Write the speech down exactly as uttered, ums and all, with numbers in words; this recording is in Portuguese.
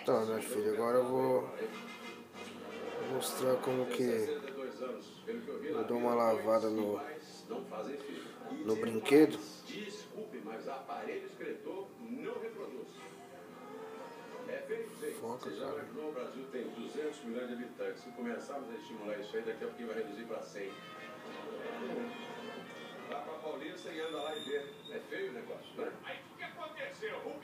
Então, minha filha, agora eu vou mostrar como que eu dou uma lavada no, no brinquedo. Foca, cara. O Brasil tem duzentos milhões de habitantes. Se começarmos a estimular isso aí, daqui a pouquinho vai reduzir para cem. Vá pra Paulista e anda lá e vê. É feio o negócio, né? Aí o que aconteceu?